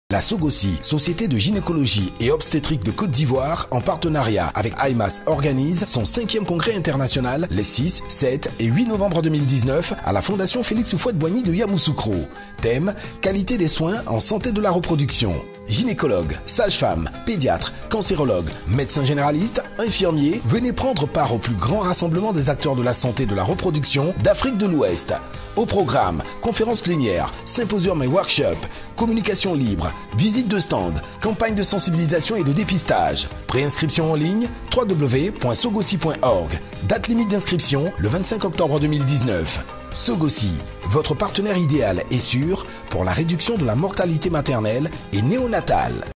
La Sogossi, société de gynécologie et obstétrique de Côte d'Ivoire, en partenariat avec IMAS, organise son 5e congrès international les 6, 7 et 8 novembre 2019 à la Fondation Félix Houphouët-Boigny de Yamoussoukro. Thème: qualité des soins en santé de la reproduction. Gynécologues, sages-femmes, pédiatres, cancérologues, médecins généralistes, infirmiers, venez prendre part au plus grand rassemblement des acteurs de la santé de la reproduction d'Afrique de l'Ouest. Au programme, conférences plénières, symposiums et workshops, communication libre, visite de stand, campagne de sensibilisation et de dépistage. Préinscription en ligne, www.sogossi.org. Date limite d'inscription, le 25 octobre 2019. Sogossi, votre partenaire idéal et sûr pour la réduction de la mortalité maternelle et néonatale.